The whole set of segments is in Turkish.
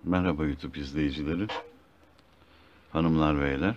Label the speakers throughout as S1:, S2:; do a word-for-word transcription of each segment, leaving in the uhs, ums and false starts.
S1: Merhaba YouTube izleyicileri, hanımlar beyler.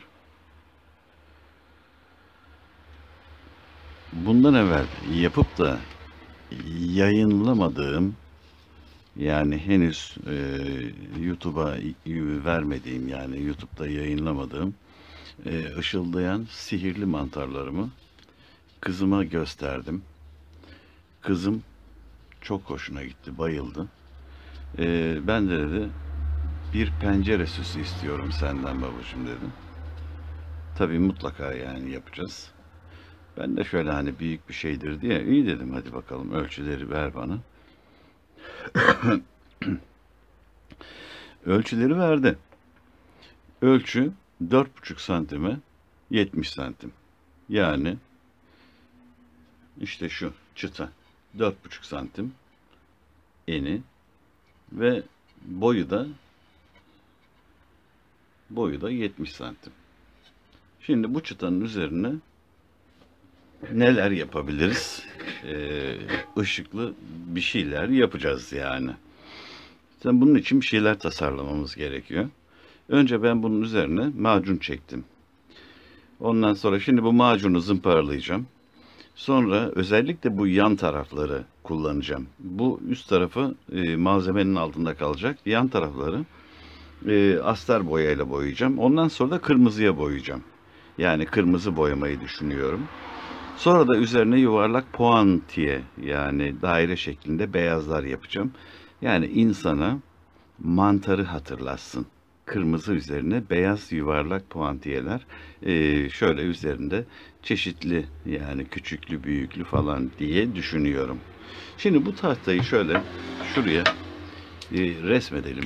S1: Bundan evvel yapıp da yayınlamadığım, yani henüz e, YouTube'a vermediğim, yani YouTube'da yayınlamadığım e, ışıldayan sihirli mantarlarımı kızıma gösterdim. Kızım çok hoşuna gitti, bayıldı. E, ben de dedi, bir pencere süsü istiyorum senden babacığım dedim. Tabii mutlaka yani yapacağız. Ben de şöyle hani büyük bir şeydir diye iyi dedim, hadi bakalım ölçüleri ver bana. Ölçüleri verdi. Ölçü dört buçuk santime yetmiş santim. Yani işte şu çıta dört buçuk santim eni ve boyu da boyu da yetmiş santim. Şimdi bu çıtanın üzerine neler yapabiliriz? Ee, ışıklı bir şeyler yapacağız yani. Sen bunun için bir şeyler tasarlamamız gerekiyor. Önce ben bunun üzerine macun çektim. Ondan sonra şimdi bu macunu zımparalayacağım. Sonra özellikle bu yan tarafları kullanacağım. Bu üst tarafı e, malzemenin altında kalacak. Yan tarafları e, astar boyayla boyayacağım. Ondan sonra da kırmızıya boyayacağım. Yani kırmızı boyamayı düşünüyorum. Sonra da üzerine yuvarlak puantiye, yani daire şeklinde beyazlar yapacağım. Yani insana mantarı hatırlatsın. Kırmızı üzerine beyaz yuvarlak puantiyeler, ee, şöyle üzerinde çeşitli, yani küçüklü büyüklü falan diye düşünüyorum. Şimdi bu tahtayı şöyle şuraya e, resmedelim.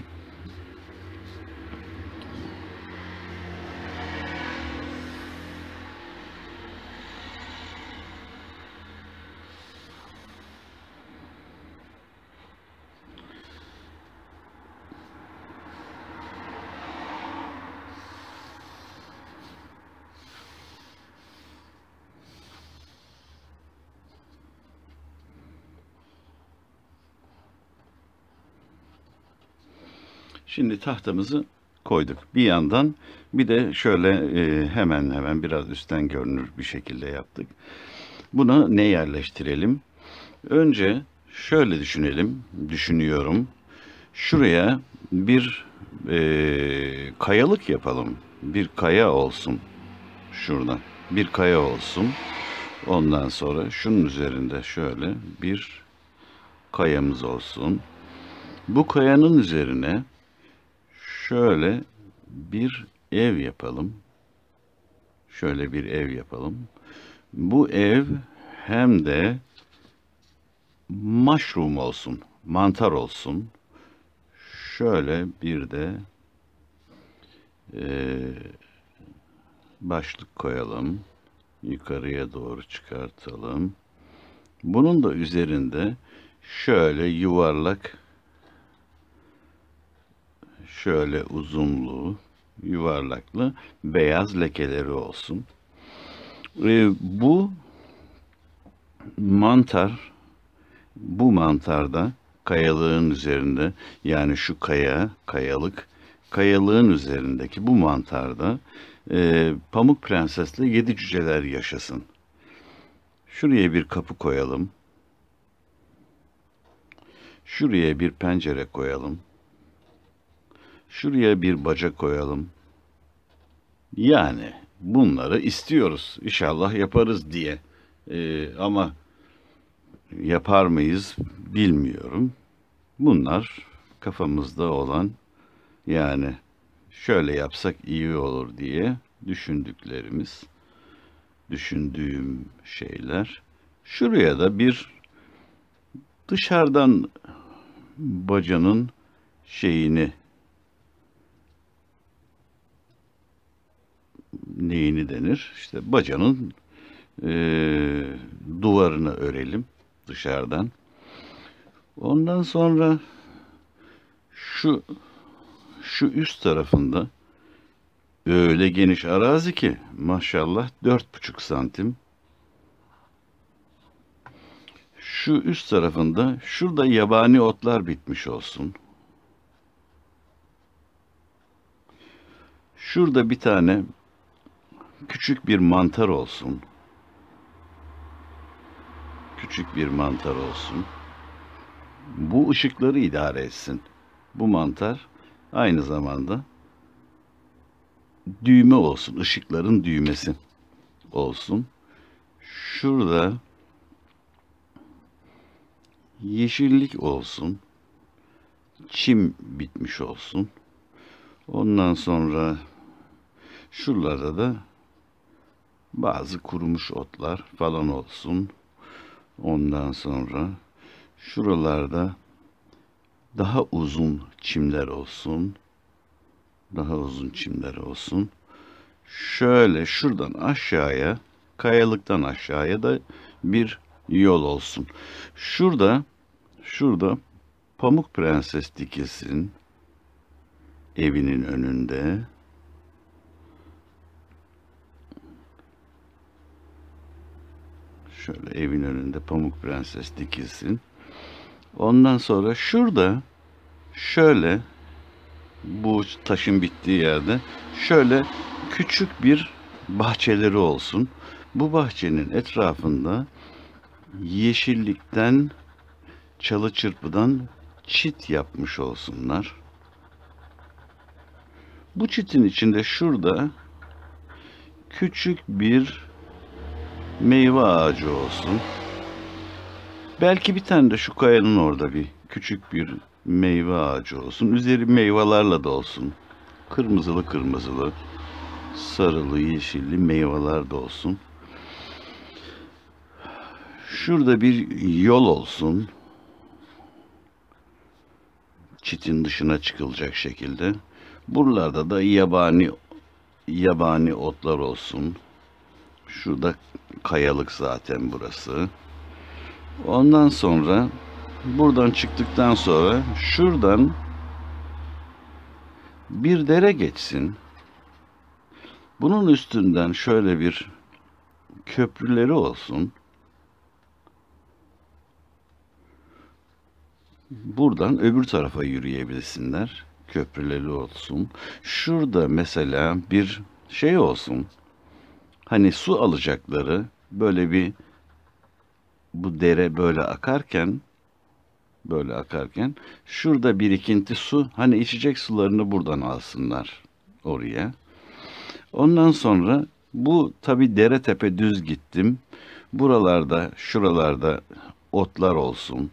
S1: Şimdi tahtamızı koyduk. Bir yandan bir de şöyle e, hemen hemen biraz üstten görünür bir şekilde yaptık. Buna ne yerleştirelim? Önce şöyle düşünelim, düşünüyorum. Şuraya bir e, kayalık yapalım. Bir kaya olsun şuradan. Bir kaya olsun. Ondan sonra şunun üzerinde şöyle bir kayamız olsun. Bu kayanın üzerine şöyle bir ev yapalım. Şöyle bir ev yapalım. Bu ev hem de mushroom olsun, mantar olsun. Şöyle bir de e, başlık koyalım. Yukarıya doğru çıkartalım. Bunun da üzerinde şöyle yuvarlak, şöyle uzunluğu, yuvarlaklı beyaz lekeleri olsun. E, bu mantar, bu mantarda kayalığın üzerinde, yani şu kaya, kayalık, kayalığın üzerindeki bu mantarda e, Pamuk Prenses'le yedi cüceler yaşasın. Şuraya bir kapı koyalım. Şuraya bir pencere koyalım. Şuraya bir baca koyalım. Yani bunları istiyoruz. İnşallah yaparız diye. Ee, ama yapar mıyız bilmiyorum. Bunlar kafamızda olan, yani şöyle yapsak iyi olur diye düşündüklerimiz, düşündüğüm şeyler. Şuraya da bir dışarıdan bacanın şeyini, neyini denir? İşte bacanın e, duvarını örelim dışarıdan. Ondan sonra şu şu üst tarafında öyle geniş arazi ki maşallah dört buçuk santim. Şu üst tarafında şurada yabani otlar bitmiş olsun. Şurada bir tane küçük bir mantar olsun. Küçük bir mantar olsun. Bu ışıkları idare etsin. Bu mantar aynı zamanda düğme olsun. Işıkların düğmesi olsun. Şurada yeşillik olsun. Çim bitmiş olsun. Ondan sonra şuralarda da bazı kurumuş otlar falan olsun. Ondan sonra şuralarda daha uzun çimler olsun. Daha uzun çimler olsun. Şöyle şuradan aşağıya, kayalıktan aşağıya da bir yol olsun. Şurada, şurada Pamuk Prenses dikilsin. Evinin önünde. Şöyle evin önünde Pamuk Prenses dikilsin. Ondan sonra şurada şöyle bu taşın bittiği yerde şöyle küçük bir bahçeleri olsun. Bu bahçenin etrafında yeşillikten, çalı çırpıdan çit yapmış olsunlar. Bu çitin içinde şurada küçük bir meyve ağacı olsun. Belki bir tane de şu kayanın orada bir küçük bir meyve ağacı olsun. Üzeri meyvelerle de olsun. Kırmızılı kırmızılı, sarılı, yeşilli meyveler de olsun. Şurada bir yol olsun. Çitin dışına çıkılacak şekilde. Buralarda da yabani yabani otlar olsun. Şurada kayalık zaten burası. Ondan sonra buradan çıktıktan sonra şuradan bir dere geçsin. Bunun üstünden şöyle bir köprüleri olsun. Buradan öbür tarafa yürüyebilsinler. Köprüleri olsun. Şurada mesela bir şey olsun. Hani su alacakları böyle bir bu dere böyle akarken böyle akarken şurada birikinti su hani içecek sularını buradan alsınlar oraya. Ondan sonra bu tabi dere tepe düz gittim. Buralarda şuralarda otlar olsun.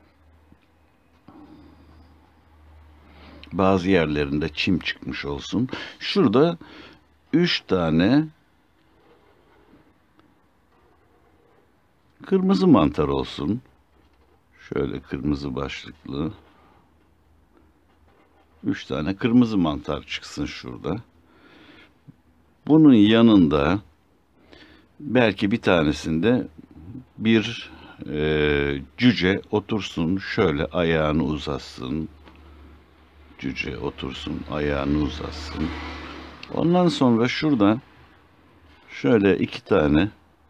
S1: Bazı yerlerinde çim çıkmış olsun. Şurada üç tane kırmızı mantar olsun. Şöyle kırmızı başlıklı. Üç tane kırmızı mantar çıksın şurada. Bunun yanında belki bir tanesinde bir e, cüce otursun. Şöyle ayağını uzatsın. Cüce otursun. Ayağını uzatsın. Ondan sonra şuradan şöyle iki tane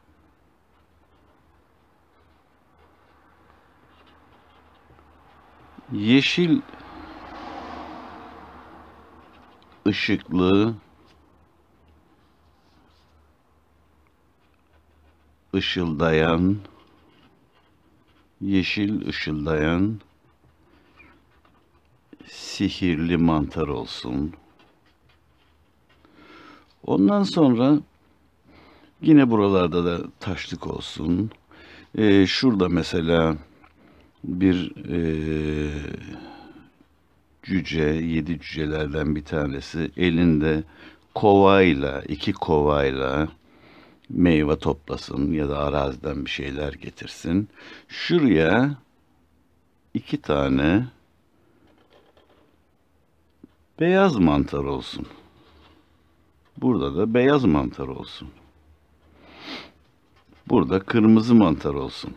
S1: yeşil ışıklı ışıldayan yeşil ışıldayan sihirli mantar olsun. Ondan sonra yine buralarda da taşlık olsun. Ee, şurada mesela bir e, cüce, yedi cücelerden bir tanesi elinde kovayla, iki kovayla meyve toplasın ya da araziden bir şeyler getirsin. Şuraya iki tane beyaz mantar olsun. Burada da beyaz mantar olsun. Burada kırmızı mantar olsun.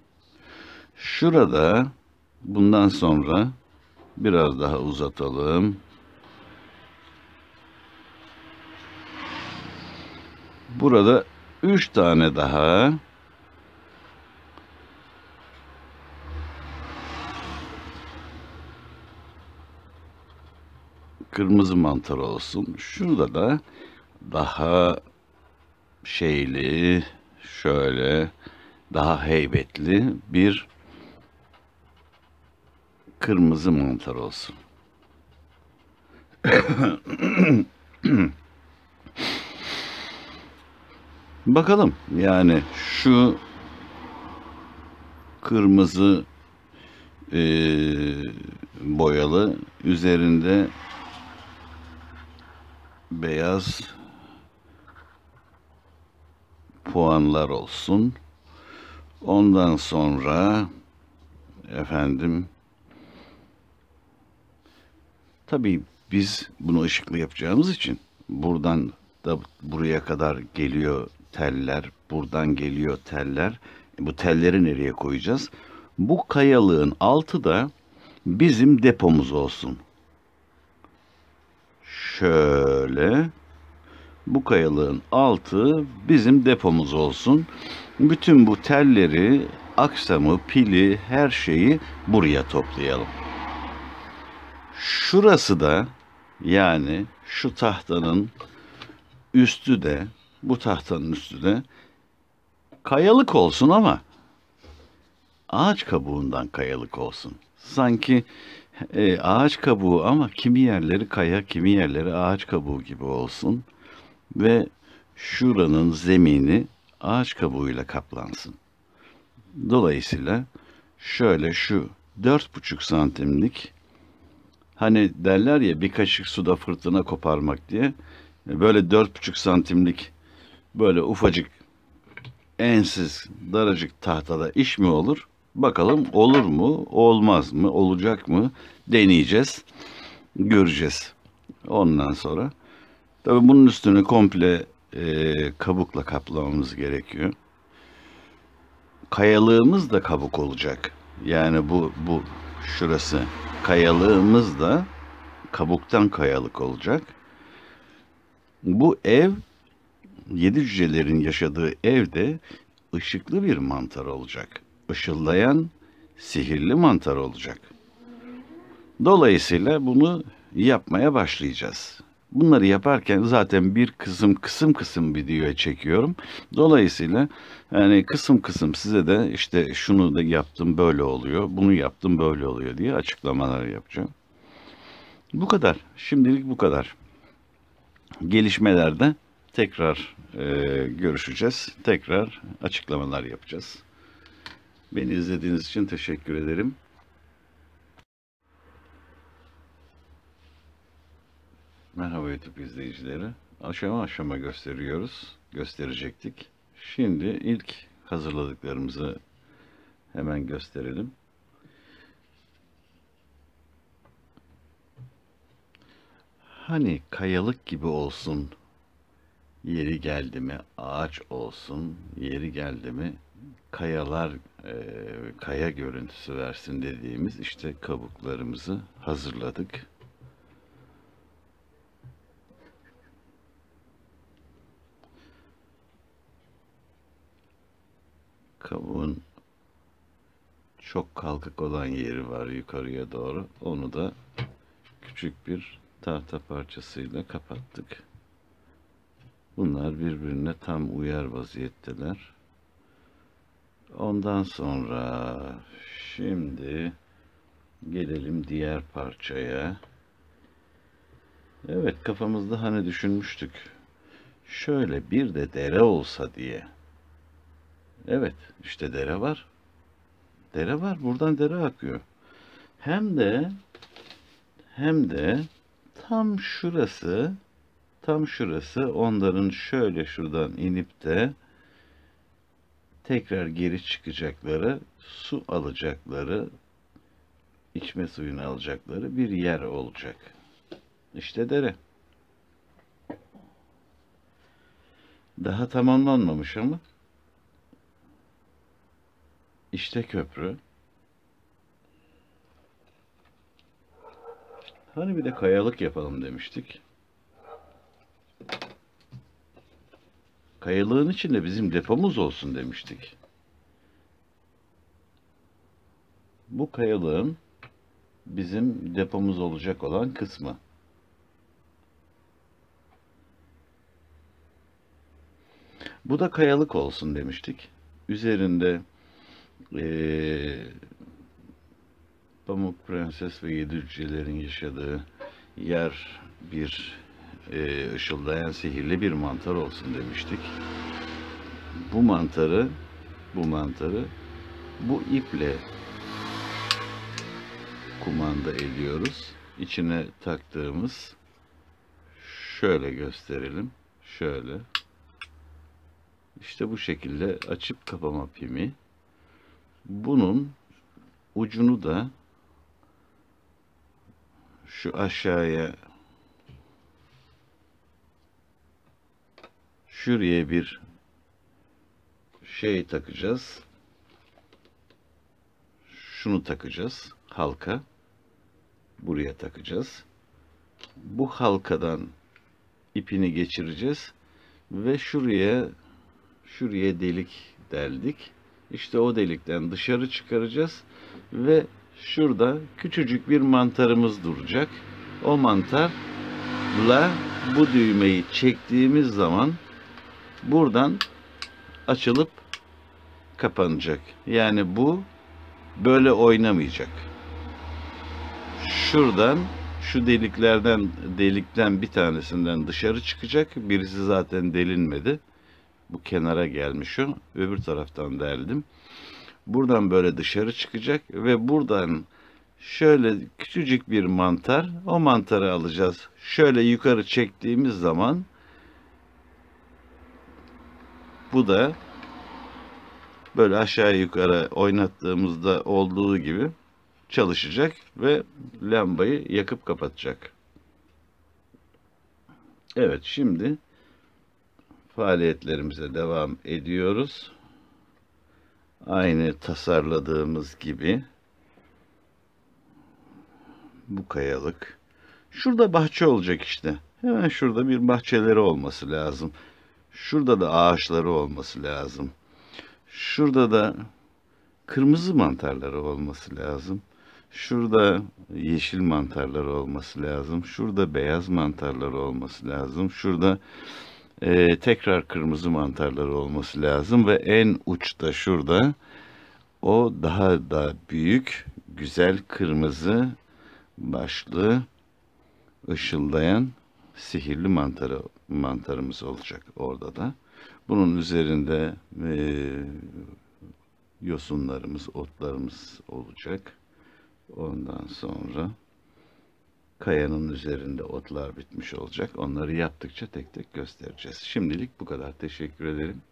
S1: Şurada bundan sonra biraz daha uzatalım. Burada üç tane daha kırmızı mantar olsun. Şurada da daha şeyli, şöyle daha heybetli bir kırmızı mantar olsun. Bakalım, yani şu kırmızı e, boyalı, üzerinde beyaz puanlar olsun. Ondan sonra efendim, tabii biz bunu ışıklı yapacağımız için buradan da buraya kadar geliyor teller, buradan geliyor teller. Bu telleri nereye koyacağız? Bu kayalığın altı da bizim depomuz olsun. Şöyle, bu kayalığın altı bizim depomuz olsun. Bütün bu telleri, aksamı, pili, her şeyi buraya toplayalım. Şurası da, yani şu tahtanın üstü de, bu tahtanın üstü de kayalık olsun ama ağaç kabuğundan kayalık olsun. Sanki e, ağaç kabuğu ama kimi yerleri kaya, kimi yerleri ağaç kabuğu gibi olsun. Ve şuranın zemini ağaç kabuğuyla kaplansın. Dolayısıyla şöyle şu dört buçuk santimlik, hani derler ya bir kaşık suda fırtına koparmak diye, böyle dört buçuk santimlik böyle ufacık ensiz daracık tahtada iş mi olur? Bakalım olur mu, olmaz mı, olacak mı? Deneyeceğiz, göreceğiz. Ondan sonra tabii bunun üstünü komple e, kabukla kaplamamız gerekiyor. Kayalığımız da kabuk olacak. Yani bu bu şurası kayalığımız da kabuktan kayalık olacak. Bu ev, yedi cücelerin yaşadığı evde ışıklı bir mantar olacak. Işıldayan, sihirli mantar olacak. Dolayısıyla bunu yapmaya başlayacağız. Bunları yaparken zaten bir kısım kısım kısım videoya çekiyorum. Dolayısıyla yani kısım kısım size de işte şunu da yaptım böyle oluyor, bunu yaptım böyle oluyor diye açıklamalar yapacağım. Bu kadar. Şimdilik bu kadar. Gelişmelerde tekrar e, görüşeceğiz. Tekrar açıklamalar yapacağız. Beni izlediğiniz için teşekkür ederim. Merhaba YouTube izleyicileri. Aşama aşama gösteriyoruz. Gösterecektik. Şimdi ilk hazırladıklarımızı hemen gösterelim. Hani kayalık gibi olsun, yeri geldi mi ağaç olsun, yeri geldi mi kayalar, e, kaya görüntüsü versin dediğimiz işte kabuklarımızı hazırladık. Kabuğun çok kalkık olan yeri var yukarıya doğru. Onu da küçük bir tahta parçasıyla kapattık. Bunlar birbirine tam uyar vaziyetteler. Ondan sonra şimdi gelelim diğer parçaya. Evet, kafamızda hani düşünmüştük. Şöyle bir de dere olsa diye. Evet, işte dere var. Dere var. Buradan dere akıyor. Hem de hem de tam şurası tam şurası onların şöyle şuradan inip de tekrar geri çıkacakları, su alacakları, içme suyunu alacakları bir yer olacak. İşte dere. Daha tamamlanmamış ama işte köprü. Hani bir de kayalık yapalım demiştik. Kayalığın içinde bizim depomuz olsun demiştik. Bu kayalığın bizim depomuz olacak olan kısmı. Bu da kayalık olsun demiştik. Üzerinde ee, Pamuk Prenses ve Yedi Cücelerin yaşadığı yer bir e, ışıldayan sihirli bir mantar olsun demiştik. Bu mantarı bu mantarı bu iple kumanda ediyoruz. İçine taktığımız, şöyle gösterelim. Şöyle. İşte bu şekilde açıp kapama pimi. Bunun ucunu da şu aşağıya, şuraya bir şey takacağız. Şunu takacağız. Halka. Buraya takacağız. Bu halkadan ipini geçireceğiz ve şuraya şuraya delik deldik. İşte o delikten dışarı çıkaracağız ve şurada küçücük bir mantarımız duracak. O mantarla bu düğmeyi çektiğimiz zaman buradan açılıp kapanacak. Yani bu böyle oynamayacak. Şuradan, şu deliklerden, delikten bir tanesinden dışarı çıkacak. Birisi zaten delinmedi. Bu kenara gelmiş o. Öbür taraftan deldim. Buradan böyle dışarı çıkacak ve buradan şöyle küçücük bir mantar, o mantarı alacağız. Şöyle yukarı çektiğimiz zaman bu da böyle aşağı yukarı oynattığımızda olduğu gibi çalışacak ve lambayı yakıp kapatacak. Evet, şimdi faaliyetlerimize devam ediyoruz. Aynı tasarladığımız gibi bu kayalık. Şurada bahçe olacak işte. Hemen şurada bir bahçeleri olması lazım. Şurada da ağaçları olması lazım. Şurada da kırmızı mantarları olması lazım. Şurada yeşil mantarları olması lazım. Şurada beyaz mantarları olması lazım. Şurada e, tekrar kırmızı mantarları olması lazım. Ve en uçta şurada o daha da büyük, güzel kırmızı başlı ışıldayan sihirli mantarı, mantarımız olacak orada da. Bunun üzerinde e, yosunlarımız, otlarımız olacak. Ondan sonra kayanın üzerinde otlar bitmiş olacak. Onları yaptıkça tek tek göstereceğiz. Şimdilik bu kadar. Teşekkür ederim.